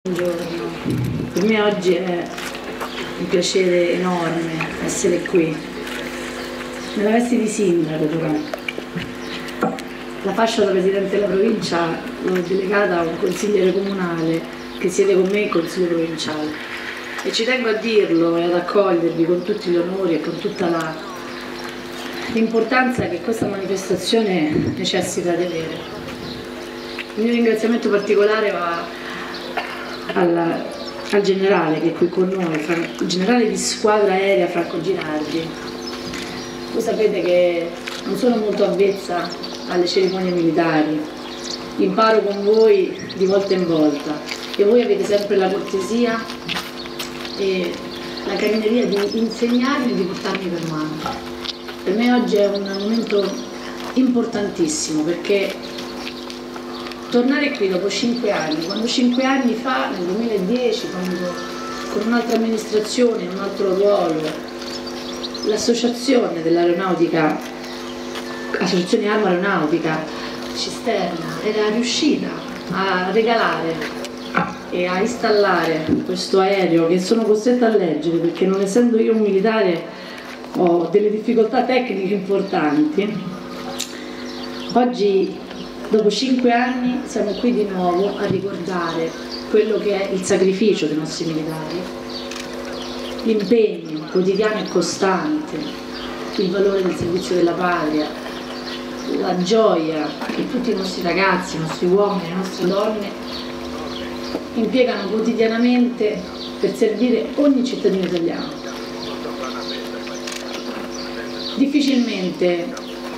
Buongiorno, per me oggi è un piacere enorme essere qui, nella veste di sindaco però. La fascia da Presidente della provincia l'ho delegata a un consigliere comunale che siede con me in consiglio provinciale e ci tengo a dirlo e ad accogliervi con tutti gli onori e con tutta l'importanza che questa manifestazione necessita di avere. Il mio ringraziamento particolare va al generale che è qui con noi, il generale di squadra aerea Franco Girardi. Voi sapete che non sono molto avvezza alle cerimonie militari, imparo con voi di volta in volta e voi avete sempre la cortesia e la carineria di insegnarmi e di portarmi per mano. Per me oggi è un momento importantissimo perché tornare qui dopo 5 anni, quando 5 anni fa, nel 2010, quando con un'altra amministrazione, in un altro ruolo, l'associazione dell'aeronautica, Associazione Arma Aeronautica Cisterna, era riuscita a regalare e a installare questo aereo che sono costretta a leggere perché non essendo io un militare ho delle difficoltà tecniche importanti. Oggi dopo 5 anni siamo qui di nuovo a ricordare quello che è il sacrificio dei nostri militari, l'impegno quotidiano e costante, il valore del servizio della patria, la gioia che tutti i nostri ragazzi, i nostri uomini, le nostre donne impiegano quotidianamente per servire ogni cittadino italiano. Difficilmente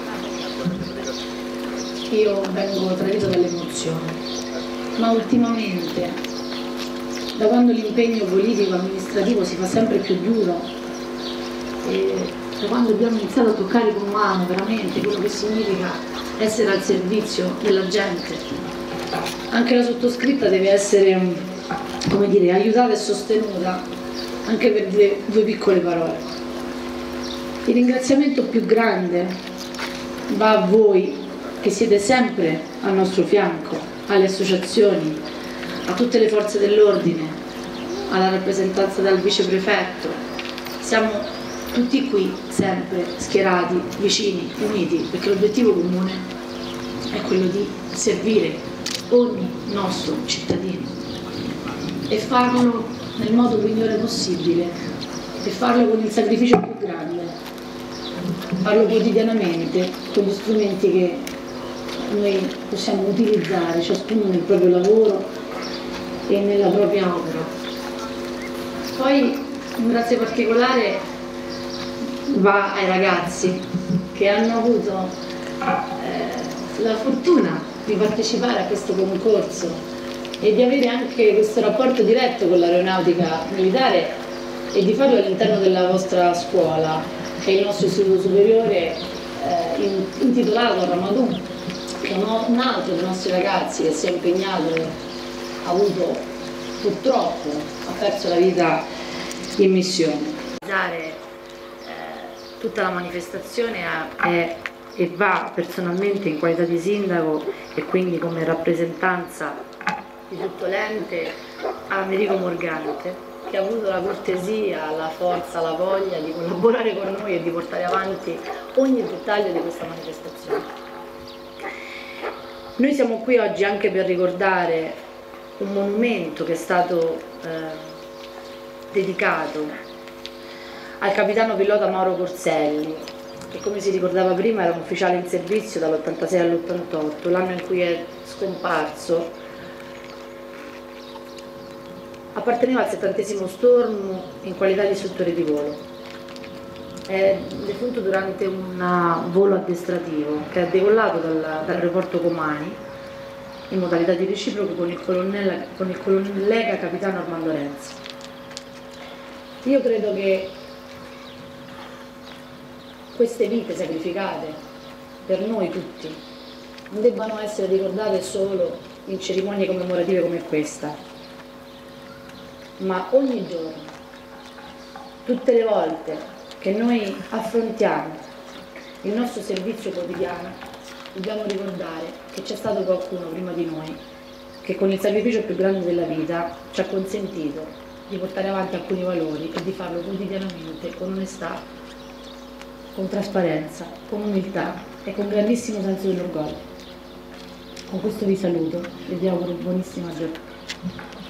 io vengo tradita dalle emozioni, ma ultimamente, da quando l'impegno politico-amministrativo si fa sempre più duro e da quando abbiamo iniziato a toccare con mano veramente quello che significa essere al servizio della gente, anche la sottoscritta deve essere, come dire, aiutata e sostenuta anche per dire 2 piccole parole. Il ringraziamento più grande va a voi che siete sempre al nostro fianco, alle associazioni, a tutte le forze dell'ordine, alla rappresentanza del viceprefetto. Siamo tutti qui sempre schierati, vicini, uniti, perché l'obiettivo comune è quello di servire ogni nostro cittadino e farlo nel modo migliore possibile e farlo con il sacrificio più grande, farlo quotidianamente con gli strumenti che noi possiamo utilizzare ciascuno nel proprio lavoro e nella propria opera. Poi un grazie particolare va ai ragazzi che hanno avuto la fortuna di partecipare a questo concorso e di avere anche questo rapporto diretto con l'aeronautica militare e di farlo all'interno della vostra scuola, che è il nostro istituto superiore intitolato a Ramadan, che un altro dei nostri ragazzi che si è impegnato e ha avuto, purtroppo, ha perso la vita in missione. Tutta la manifestazione e va personalmente in qualità di sindaco e quindi come rappresentanza di tutto l'ente a Americo Morgante, che ha avuto la cortesia, la forza, la voglia di collaborare con noi e di portare avanti ogni dettaglio di questa manifestazione. Noi siamo qui oggi anche per ricordare un monumento che è stato dedicato al capitano pilota Mauro Corselli, che come si ricordava prima era un ufficiale in servizio dall'86 all'88, l'anno in cui è scomparso. Apparteneva al 70° Stormo in qualità di istruttore di volo. È defunto durante un volo addestrativo che è decollato dall'aeroporto Comani in modalità di reciproco con il collega capitano Armando Renzi. Io credo che queste vite sacrificate per noi tutti non debbano essere ricordate solo in cerimonie commemorative come questa, ma ogni giorno, tutte le volte che noi affrontiamo il nostro servizio quotidiano, dobbiamo ricordare che c'è stato qualcuno prima di noi che con il sacrificio più grande della vita ci ha consentito di portare avanti alcuni valori e di farlo quotidianamente con onestà, con trasparenza, con umiltà e con grandissimo senso dell'orgoglio. Con questo vi saluto e vi auguro buonissima giornata.